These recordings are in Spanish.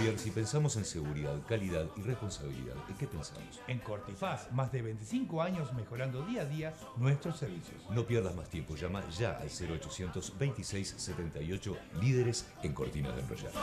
Javier, si pensamos en seguridad, calidad y responsabilidad, ¿en qué pensamos? En Cortifaz, más de 25 años mejorando día a día nuestros servicios. No pierdas más tiempo, llama ya al 0800 26 78, líderes en cortinas de enrollar.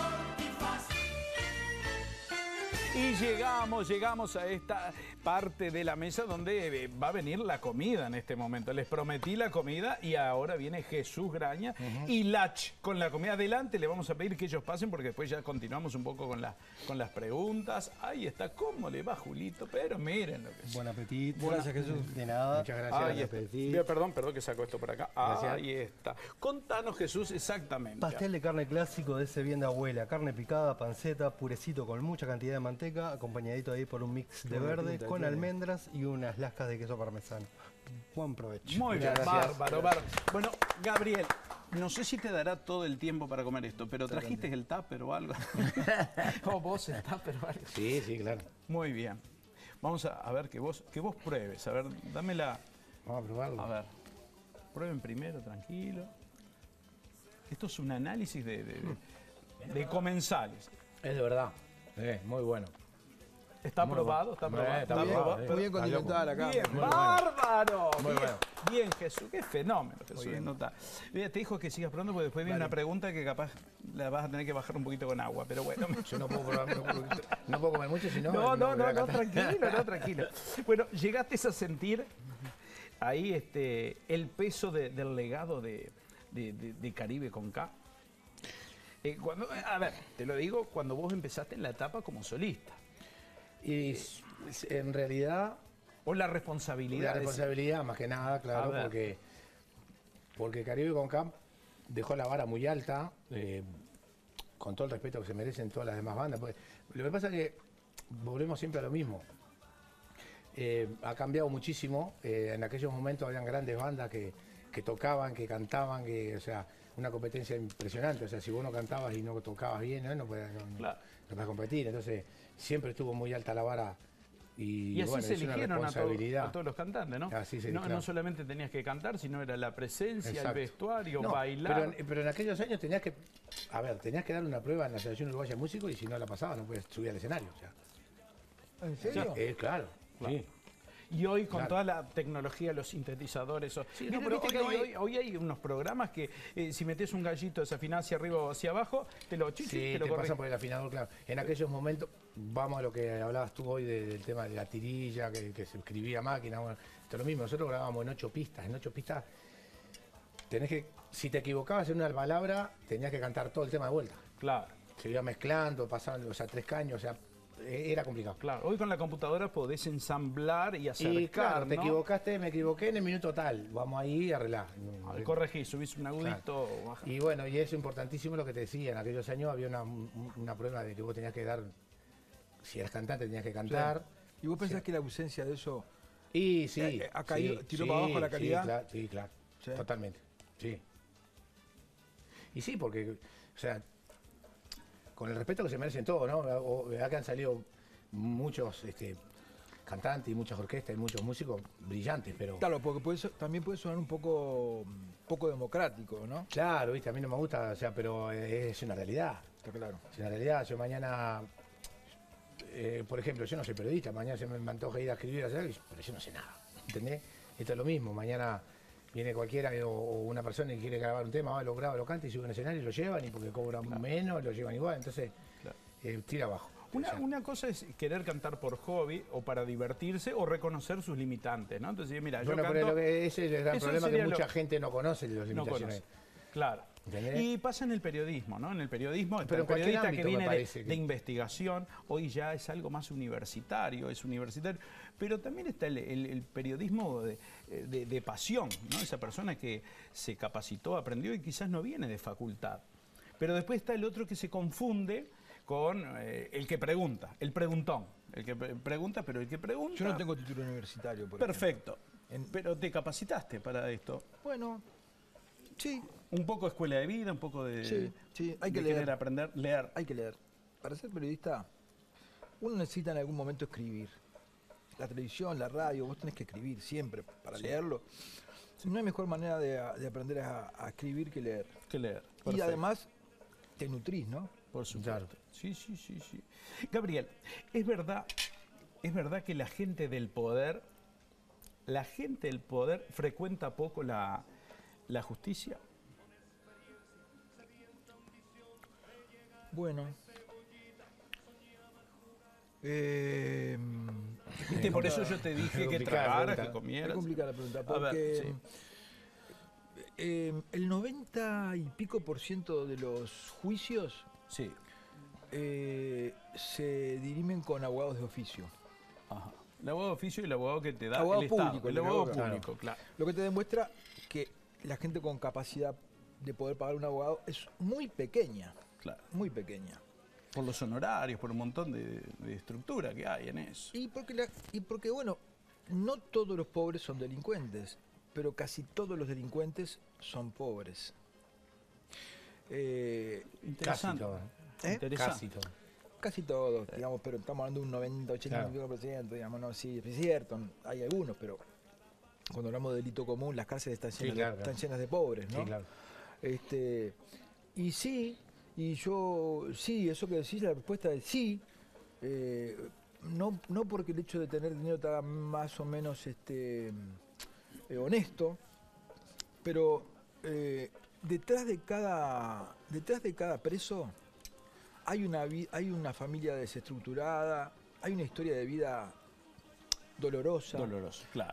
Y llegamos a esta parte de la mesa donde va a venir la comida en este momento. Les prometí la comida y ahora viene Jesús Graña y Lach con la comida. Adelante, le vamos a pedir que ellos pasen porque después ya continuamos un poco con las preguntas. Ahí está, ¿cómo le va Julito? Pero miren lo que es. Buen apetito. Gracias, Jesús. De nada. Muchas gracias. Ahí está. Mira, perdón que saco esto por acá. Gracias. Ahí está. Contanos, Jesús, exactamente. Pastel de carne clásico de ese bien de abuela. Carne picada, panceta, purecito con mucha cantidad de manteca, acompañadito ahí por un mix de verde con almendras y unas lascas de queso parmesano. Buen provecho. Muy bien, Gracias. bárbaro. Bueno, Gabriel, no sé si te dará todo el tiempo para comer esto, pero ¿trajiste el tupper o algo? ¿O vos el tupper o algo? Sí, sí, claro. Muy bien. Vamos a ver que vos pruebes. A ver, dámela. Vamos a probarlo. A ver, prueben primero, tranquilo. Esto es un análisis de comensales. Es de verdad. Muy bueno. ¿Está aprobado? ¿Está aprobado? Está aprobado. Muy bien condimentada la carne. Bien, Muy bárbaro. Muy Bien, bueno. bien, Jesús, qué fenómeno, Jesús. Nota. Mira, te dijo que sigas pronto porque después viene una pregunta que capaz la vas a tener que bajar un poquito con agua, pero bueno. Yo no puedo probar, no puedo comer mucho, si no... No, tranquilo. Bueno, llegaste a sentir ahí el peso del legado de Caribe con K. A ver, te lo digo, cuando vos empezaste en la etapa como solista. Y en realidad... O la responsabilidad. La responsabilidad, más que nada, claro, porque Caribe con Camp dejó la vara muy alta, con todo el respeto que se merecen todas las demás bandas. Porque lo que pasa es que volvemos siempre a lo mismo. Ha cambiado muchísimo. En aquellos momentos habían grandes bandas que tocaban, que cantaban, o sea, una competencia impresionante. O sea, si vos no cantabas y no tocabas bien, no podías competir. Entonces, siempre estuvo muy alta la vara. Y así bueno, se es una eligieron responsabilidad. a todos los cantantes, ¿no? Así se, no, claro. No solamente tenías que cantar, sino era la presencia, Exacto. el vestuario, No, bailar. Pero en aquellos años tenías que darle una prueba en la Asociación Uruguaya de Músicos y si no la pasabas no podías subir al escenario. O sea. ¿En serio? Claro, sí. Y hoy con toda la tecnología, los sintetizadores... No, pero viste que hoy hay unos programas que si metes un gallito desafinado hacia arriba o hacia abajo, te lo te pasa por el afinador, claro. En aquellos momentos, vamos a lo que hablabas tú hoy del tema de la tirilla, que se escribía a máquina. Bueno, esto es lo mismo, nosotros grabábamos en 8 pistas. En 8 pistas si te equivocabas en una palabra, tenías que cantar todo el tema de vuelta. Claro. Se iba mezclando, pasaban, 3 caños, o sea, era complicado. Claro, hoy con la computadora podés ensamblar y acercar, Y claro, te ¿no? equivocaste, me equivoqué en el minuto tal. Vamos ahí a arreglar. Corregís, subís un agudito. Claro. Y bueno, y es importantísimo lo que te decía. En aquellos años había una prueba de que vos tenías que dar, si eras cantante tenías que cantar. Claro. ¿Y vos pensás que la ausencia de eso Y sí. ha caído, tiró para abajo la calidad? Sí, claro. Sí. Totalmente. Sí. Y sí, porque, o sea, con el respeto que se merecen todos, ¿no? Verdad que han salido muchos cantantes y muchas orquestas y muchos músicos brillantes, pero... Claro, porque también puede sonar un poco democrático, ¿no? Claro, viste, a mí no me gusta, o sea, pero es una realidad. Está claro. Es una realidad. Yo mañana, por ejemplo, yo no soy periodista, mañana se me antoja ir a escribir, pero yo no sé nada, ¿entendés? Esto es lo mismo, mañana viene cualquiera o una persona que quiere grabar un tema, lo graba, lo canta y sube a un escenario y lo llevan, y porque cobran menos, lo llevan igual, entonces tira abajo. Una cosa es querer cantar por hobby o para divertirse o reconocer sus limitantes, ¿no? Entonces, mira, yo canto... Pero ese es el gran Eso problema, que sería mucha gente no conoce las No limitaciones. conoce. Claro. ¿Entendés? Y pasa en el periodismo, ¿no? En el periodismo, Pero el en cualquier periodista ámbito, que me viene parece de investigación, hoy ya es algo más universitario, pero también está el periodismo de pasión, ¿no? Esa persona que se capacitó, aprendió y quizás no viene de facultad. Pero después está el otro que se confunde con el que pregunta, el preguntón. El que pregunta, pero el que pregunta... Yo no tengo título universitario, por Perfecto. Pero te capacitaste para esto. Bueno, sí. Un poco escuela de vida, un poco de... Sí, hay que de leer. querer aprender, leer. Hay que leer. Para ser periodista, uno necesita en algún momento escribir. La televisión, la radio, vos tenés que escribir siempre para leerlo. No hay mejor manera de aprender a escribir que leer. Que leer. Y Perfecto. además te nutrís, ¿no? Por supuesto. Claro. Sí. Gabriel, ¿es verdad que la gente del poder frecuenta poco la justicia? Bueno. Viste, por eso yo te dije que tragaras, que Es comieras. complicada la pregunta, A ver, porque el 90 y pico % de los juicios Sí. se dirimen con abogados de oficio. Ajá. El abogado de oficio y el abogado que te da Abogado el Estado. público, El el abogado abogado, público, claro. Lo que te demuestra que la gente con capacidad de poder pagar un abogado es muy pequeña, Claro. muy pequeña. Por los honorarios, por un montón de estructura que hay en eso. Y porque, bueno, no todos los pobres son delincuentes, pero casi todos los delincuentes son pobres. Casi Interesante. todo. Interesante. Casi todo. Casi todos, digamos, pero estamos hablando de un 90, 80%, digamos, no, sí, es cierto, hay algunos, pero cuando hablamos de delito común, las cárceles están llenas, claro, están llenas de pobres, ¿no? Sí, claro. Y sí, eso que decís, la respuesta es sí, no porque el hecho de tener dinero te haga más o menos honesto, pero detrás de cada preso hay una familia desestructurada, hay una historia de vida dolorosa. Doloroso, claro.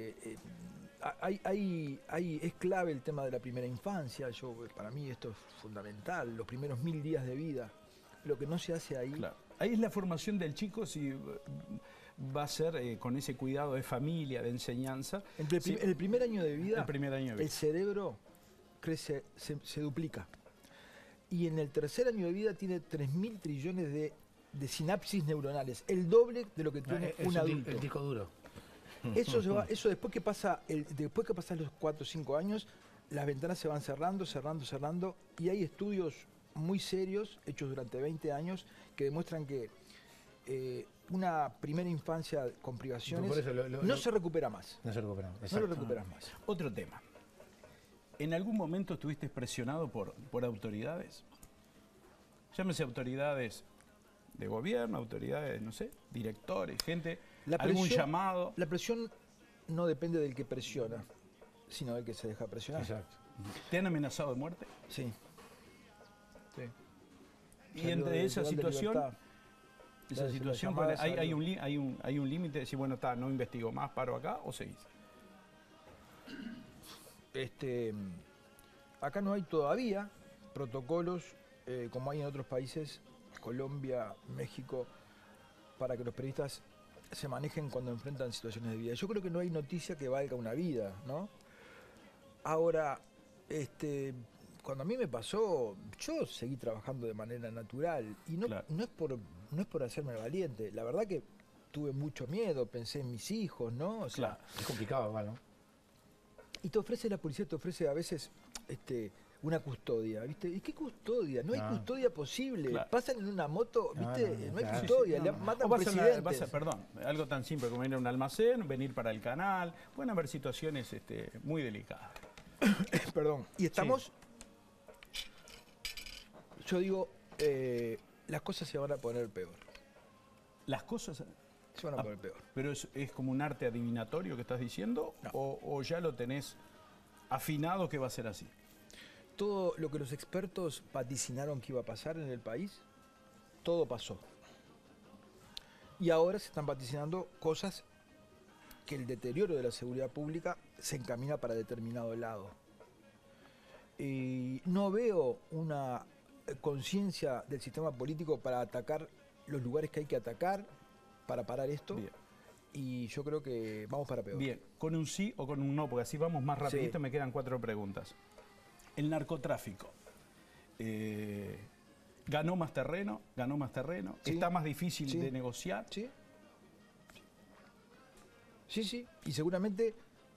Es clave el tema de la primera infancia. Para mí esto es fundamental, los primeros 1000 días de vida. Lo que no se hace ahí. Claro. Ahí es la formación del chico, si va a ser con ese cuidado de familia, de enseñanza. En el primer año de vida, El primer año de vida. el cerebro crece, se duplica. Y en el tercer año de vida tiene 3.000 trillones de sinapsis neuronales, el doble de lo que tiene un adulto. El disco duro. Eso después que pasa los 4 o 5 años, las ventanas se van cerrando, y hay estudios muy serios, hechos durante 20 años, que demuestran que una primera infancia con privaciones Por eso no se recupera más. No se recupera. No lo recuperas más. Otro tema. ¿En algún momento estuviste presionado por autoridades? Llámese autoridades de gobierno, autoridades, no sé, directores, gente, algún llamado. La presión no depende del que presiona, sino del que se deja presionar. Exacto. ¿Te han amenazado de muerte? Sí. Y Salió entre del esa Tribunal de situación, Libertad. esa situación, llamada hay salió. un límite de decir, bueno, no investigo más, paro acá o seguís. Acá no hay todavía protocolos como hay en otros países, Colombia, México, para que los periodistas se manejen cuando enfrentan situaciones de vida. Yo creo que no hay noticia que valga una vida, ¿no? Ahora, cuando a mí me pasó, yo seguí trabajando de manera natural y Claro. no es por hacerme valiente. La verdad que tuve mucho miedo, pensé en mis hijos, ¿no? O sea, Claro. Es complicado igual, ¿no? y la policía te ofrece a veces una custodia, ¿viste? ¿Y qué custodia? No hay custodia posible. Claro. Pasan en una moto, ¿viste? No hay claro. custodia, Sí, le no. matan O vas a presidentes. perdón, algo tan simple como ir a un almacén, venir para el canal. Pueden haber situaciones muy delicadas. Perdón. Y estamos, yo digo, las cosas se van a poner peor. Las cosas... Se van a poner peor. ¿Pero es como un arte adivinatorio que estás diciendo? No. ¿O ya lo tenés afinado que va a ser así? Todo lo que los expertos vaticinaron que iba a pasar en el país, todo pasó. Y ahora se están vaticinando cosas que el deterioro de la seguridad pública se encamina para determinado lado. Y no veo una conciencia del sistema político para atacar los lugares que hay que atacar, para parar esto. Bien. Y yo creo que vamos para peor. Bien, ¿con un sí o con un no? Porque así vamos más rapidito, Sí. me quedan 4 preguntas. El narcotráfico. ¿Ganó más terreno? Sí. ¿Está más difícil Sí. de negociar? Sí. Sí. Y seguramente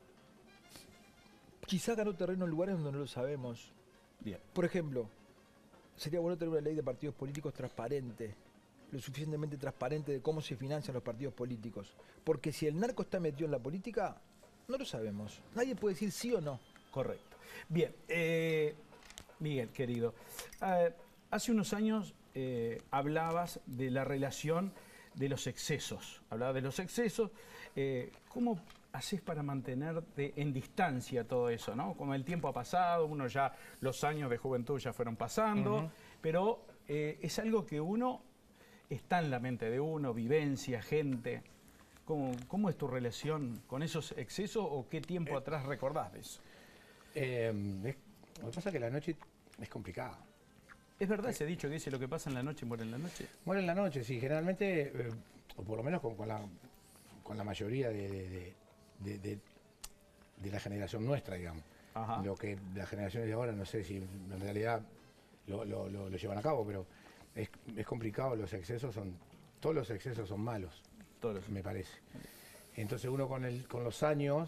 quizá ganó terreno en lugares donde no lo sabemos. Bien. Por ejemplo, sería bueno tener una ley de partidos políticos transparente, lo suficientemente transparente de cómo se financian los partidos políticos. Porque si el narco está metido en la política, no lo sabemos. Nadie puede decir sí o no. Correcto. Bien, Miguel, querido, hace unos años hablabas de la relación de los excesos. Hablabas de los excesos. ¿Cómo haces para mantenerte en distancia todo eso, ¿no? Como el tiempo ha pasado, uno ya, los años de juventud ya fueron pasando, pero es algo que uno está en la mente de uno, vivencia, gente. ¿Cómo es tu relación con esos excesos o qué tiempo atrás recordás de eso? Lo que pasa es que la noche es complicada. ¿Es verdad ese dicho que dice lo que pasa en la noche muere en la noche? Muere en la noche, sí. Generalmente, o por lo menos con la mayoría de la generación nuestra, digamos. Ajá. Lo que las generaciones de ahora, no sé si en realidad lo llevan a cabo, pero es complicado. Todos los excesos son malos, me parece. Entonces uno con los años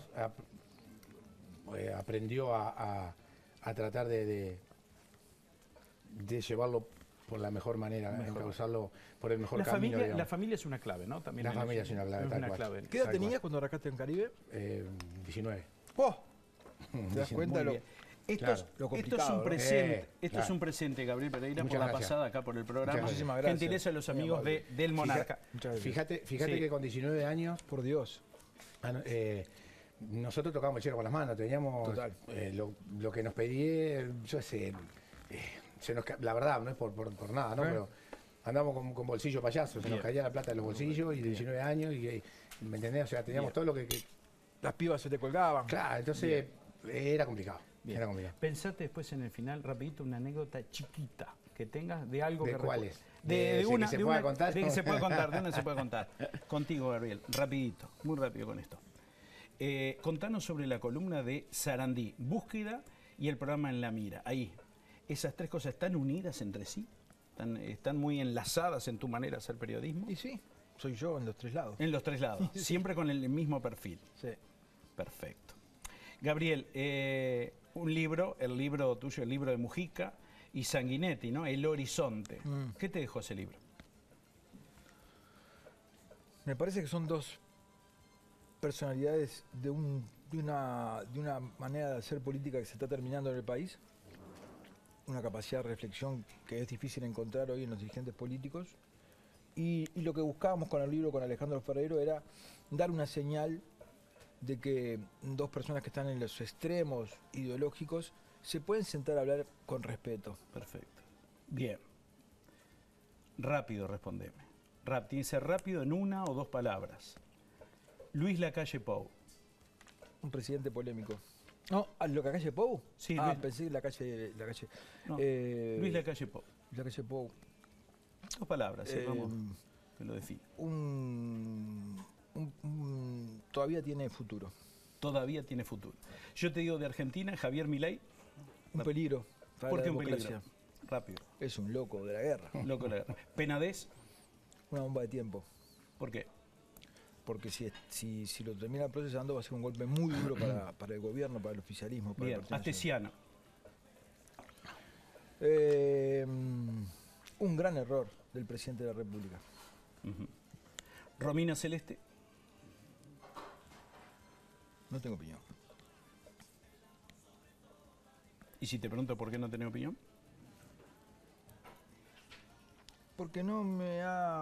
aprendió a tratar de llevarlo por la mejor manera, causarlo por el mejor camino. La familia es una clave, ¿no? También la familia es una clave, tal cual. ¿Qué edad tenías cuando arrancaste en Caribe? 19. ¡Oh! ¿Te das cuenta de lo complicado? Esto es un presente, Gabriel Pereira, por la pasada acá por el programa. Muchísimas gracias. Gentileza de los amigos del Monarca. Fíjate que con 19 años, Por Dios. nosotros tocábamos el cielo con las manos, teníamos lo que nos pedía, yo sé, la verdad, no es por nada, ¿no? Pero andábamos con bolsillo payaso, se nos caía la plata de los bolsillos y de 19 años, ¿me entendés? O sea, teníamos todo lo que... Las pibas se te colgaban. Claro, entonces era complicado. Era complicado. Pensate después en el final, rapidito, una anécdota chiquita que tengas de algo ¿De que cuáles? De una que se pueda contar. De que se puede contar, de una se puede contar. Contigo, Gabriel, rapidito, muy rápido con esto. Contanos sobre la columna de Sarandí, Búsqueda y el programa En la Mira. Ahí, ¿esas tres cosas están unidas entre sí? ¿Están muy enlazadas en tu manera de hacer periodismo? Y sí, soy yo en los tres lados. En los tres lados, siempre con el mismo perfil. Sí. Perfecto. Gabriel, un libro, el libro tuyo, el libro de Mujica y Sanguinetti, ¿no? El Horizonte. ¿Qué te dejó ese libro? Me parece que son dos personalidades de una manera de hacer política que se está terminando en el país, una capacidad de reflexión que es difícil encontrar hoy en los dirigentes políticos, y lo que buscábamos con el libro, con Alejandro Ferrero, era dar una señal de que dos personas que están en los extremos ideológicos se pueden sentar a hablar con respeto. Perfecto. Bien. Rápido, respondeme. Tiene que ser rápido en una o dos palabras. Luis Lacalle Pou. Un presidente polémico. No, ¿lo Lacalle Pou? Sí, Luis. Luis. Pensé la calle. No, Luis Lacalle Pou. Lacalle Pou. Dos palabras, vamos, que lo define. Todavía tiene futuro. Todavía tiene futuro. Yo te digo de Argentina, Javier Milei. Un peligro. ¿Por qué un democracia. peligro? Rápido. Es un loco de la guerra. Loco de la guerra. Penades. Una bomba de tiempo. ¿Por qué? Porque si lo termina procesando va a ser un golpe muy duro para el gobierno, para el oficialismo. Para Bien. el Partido Astesiano. Nacional. Un gran error del presidente de la República. Romina Celeste. No tengo opinión. Y si te pregunto por qué no tenés opinión. Porque no me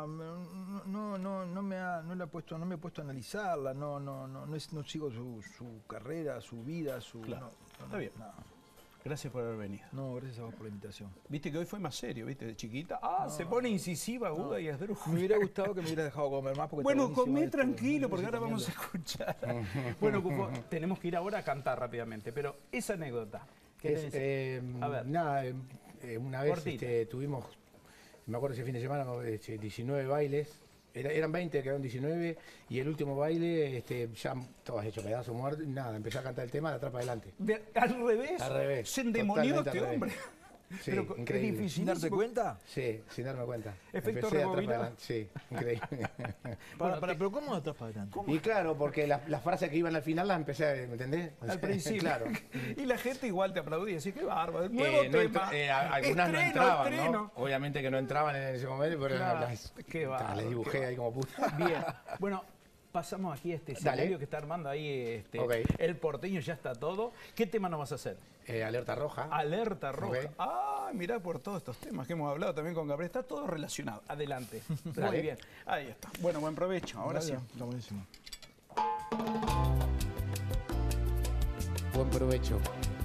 he puesto a analizarla, no sigo su carrera, su vida, Claro. Está bien. No. Gracias por haber venido. No, gracias a vos por la invitación. Viste que hoy fue más serio, viste, de chiquita. Se pone incisiva, aguda y esdrújula. Me hubiera gustado que me hubieras dejado comer más. Porque Bueno, está buenísimo comé esto. tranquilo porque ahora vamos a escuchar. Bueno, Cufo, tenemos que ir ahora a cantar rápidamente, pero esa anécdota. ¿Qué tenés? A ver. Nada, una vez Cortita. tuvimos, me acuerdo ese fin de semana, 19 bailes. Eran 20, quedaron 19, y el último baile, ya todos hecho pedazos, muertos, y nada, empecé a cantar el tema de atrás para adelante. Al revés. Al revés. Se endemonió Totalmente este al revés. hombre. Sí, Pero increíble. es difícil. ¿Sin darte cuenta? Sí, sin darme cuenta. Efecto Empecé de atrás rebobina. para adelante. Sí, increíble. Pero ¿cómo estás para adelante? Y claro, porque las frases que iban al final las empecé, ¿me entendés? Al principio. Claro. Y la gente igual te aplaudía y decía, qué bárbaro, nuevo No tema. algunas no Estreno, entraban, estreno. ¿no? Obviamente que no entraban en ese momento, pero Claro, las qué bárbaro, les dibujé qué ahí como puta. Bien. Bueno, pasamos aquí a este escenario que está armando ahí Ok. el porteño, ya está todo. ¿Qué tema nos vas a hacer? Alerta roja. Alerta roja. Ok. Ah, mirá, por todos estos temas que hemos hablado también con Gabriel, está todo relacionado. Adelante. Muy Dale. bien. Ahí está. Bueno, buen provecho. Ahora sí. Está buenísimo. Buen provecho.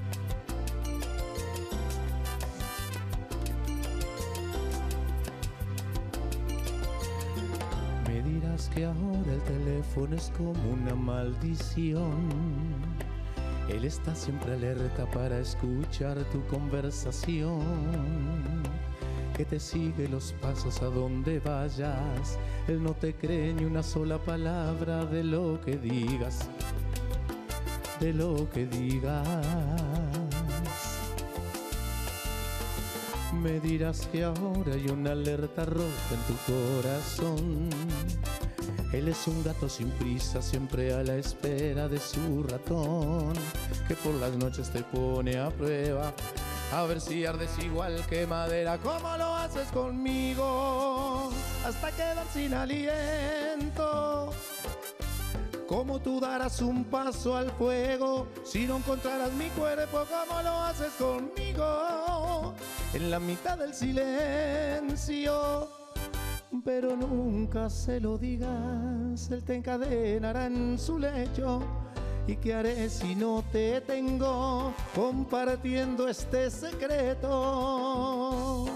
Me dirás que ahora el teléfono es como una maldición. Él está siempre alerta para escuchar tu conversación, que te sigue los pasos a donde vayas. Él no te cree ni una sola palabra de lo que digas, de lo que digas. Me dirás que ahora hay una alerta roja en tu corazón. Él es un gato sin prisa, siempre a la espera de su ratón, que por las noches te pone a prueba, a ver si ardes igual que madera. ¿Cómo lo haces conmigo? Hasta quedar sin aliento. ¿Cómo tú darás un paso al fuego si no encontrarás mi cuerpo? ¿Cómo lo haces conmigo? En la mitad del silencio. Pero nunca se lo digas, él te encadenará en su lecho. ¿Y qué haré si no te tengo compartiendo este secreto?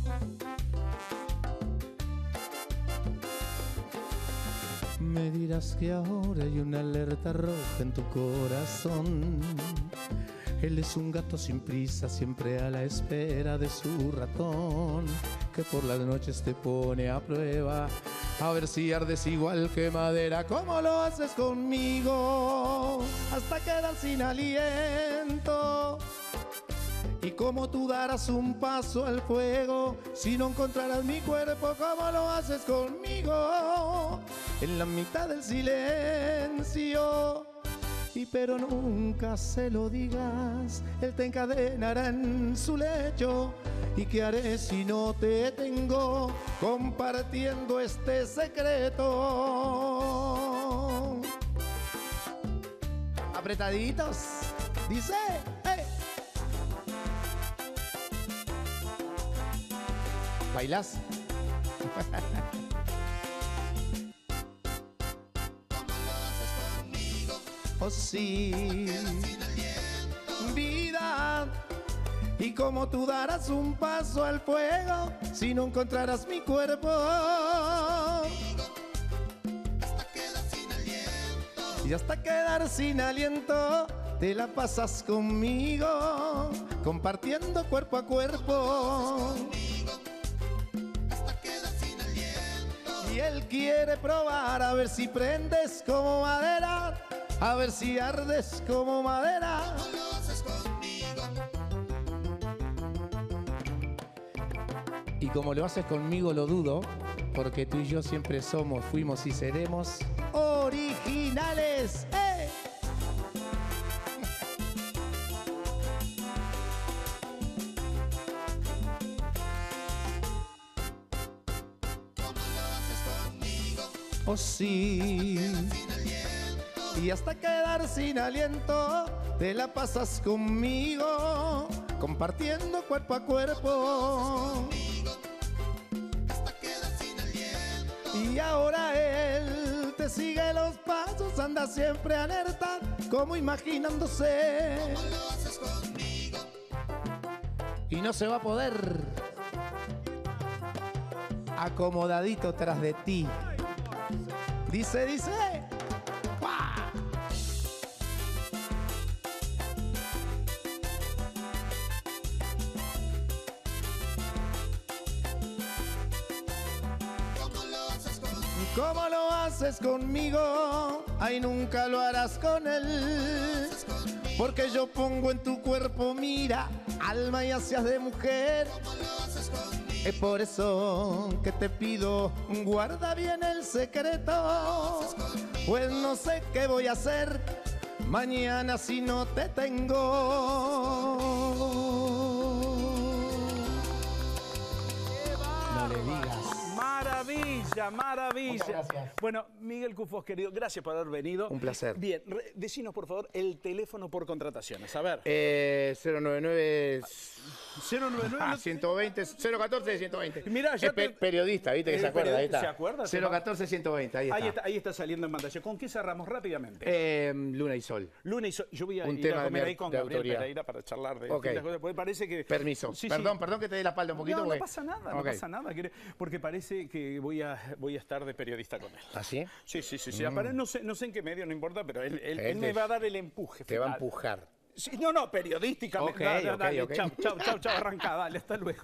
Me dirás que ahora hay una alerta roja en tu corazón. Él es un gato sin prisa, siempre a la espera de su ratón, que por las noches te pone a prueba, a ver si ardes igual que madera. ¿Cómo lo haces conmigo? Hasta quedar sin aliento. ¿Y cómo tú darás un paso al fuego si no encontrarás mi cuerpo? ¿Cómo lo haces conmigo? En la mitad del silencio. Y pero nunca se lo digas, él te encadenará en su lecho. ¿Y qué haré si no te tengo compartiendo este secreto? Apretaditos, dice, ¡hey! ¿Bailas? Oh sí, vida. ¿Y cómo tú darás un paso al fuego si no encontrarás mi cuerpo? Y hasta quedar sin aliento te la pasas conmigo, compartiendo cuerpo a cuerpo. Y él quiere probar a ver si prendes como madera, a ver si ardes como madera. Y como lo haces conmigo lo dudo, porque tú y yo siempre somos, fuimos y seremos originales. ¡Eh! Oh sí. Y hasta quedar sin aliento te la pasas conmigo, compartiendo cuerpo a cuerpo. Y ahora él te sigue los pasos, anda siempre alerta, como imaginándose. Y no se va a poder, acomodadito tras de ti. Dice, dice. ¡Pah! ¿Cómo lo haces conmigo? Ay, nunca lo harás con él. Porque yo pongo en tu cuerpo, mira, alma y ansias de mujer. Es por eso que te pido, guarda bien el secreto. Pues no sé qué voy a hacer mañana si no te tengo. No le digas. Maravilla. Maravilla, maravilla. Muchas gracias. Bueno, Miguel Cufós, querido, gracias por haber venido. Un placer. Bien, decinos por favor el teléfono por contrataciones. A ver. 099 099. 120 014 120. Mirá, ya es periodista, ¿viste? Que se acuerda, ahí está. ¿Se acuerda? 014 120, ahí está. Ahí está saliendo en pantalla. ¿Con qué cerramos rápidamente? Luna y Sol. Luna y Sol. Yo voy a Un ir a tema comer de ahí con de Gabriel autoría. Pereira para charlar de Ok. distintas cosas. Porque parece que... Permiso. Sí, perdón que te dé la espalda un poquito. No, porque- no pasa nada, Ok. no pasa nada. Porque parece que voy a estar de periodista con él. ¿Ah, sí? Sí. Aparte, no sé en qué medio, no importa, pero él Él me te- va a dar el empuje. Te va a final. empujar. Sí, no, periodísticamente. Ok, Dale, ok. Chao, arranca, dale, hasta luego.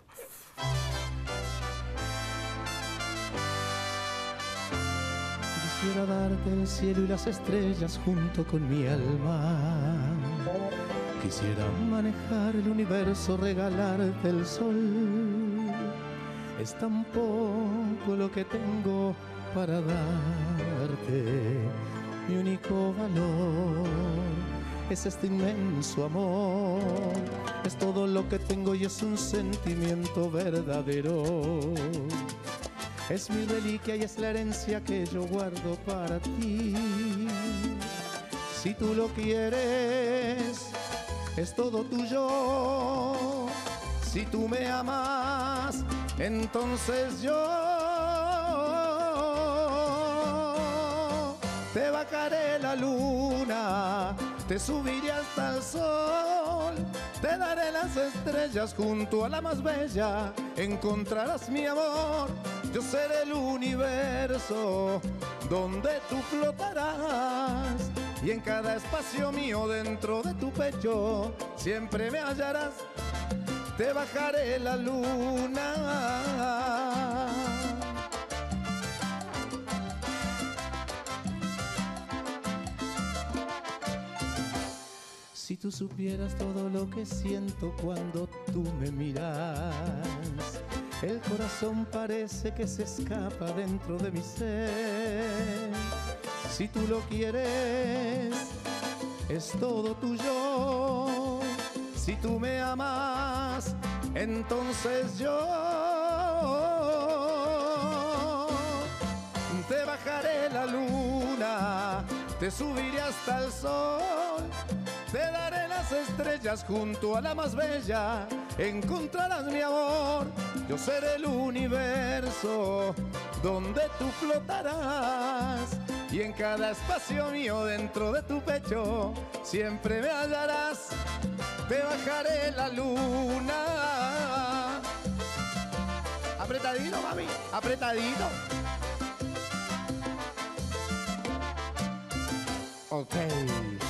Quisiera darte el cielo y las estrellas junto con mi alma. Quisiera manejar el universo, regalarte el sol. Es tan poco lo que tengo para darte. Mi único valor es este inmenso amor. Es todo lo que tengo y es un sentimiento verdadero. Es mi reliquia y es la herencia que yo guardo para ti. Si tú lo quieres, es todo tuyo. Si tú me amas, entonces yo te bajaré la luna, te subiré hasta el sol, te daré las estrellas junto a la más bella, encontrarás mi amor. Yo seré el universo donde tú flotarás y en cada espacio mío dentro de tu pecho siempre me hallarás. Te bajaré la luna. Si tú supieras todo lo que siento cuando tú me miras, el corazón parece que se escapa dentro de mi ser. Si tú lo quieres, es todo tuyo. Si tú me amas, entonces yo te bajaré la luna, te subiré hasta el sol, te daré las estrellas junto a la más bella, encontrarás mi amor. Yo seré el universo donde tú flotarás y en cada espacio mío dentro de tu pecho siempre me hallarás. Te bajaré la luna. Apretadito, mami, apretadito. Ok.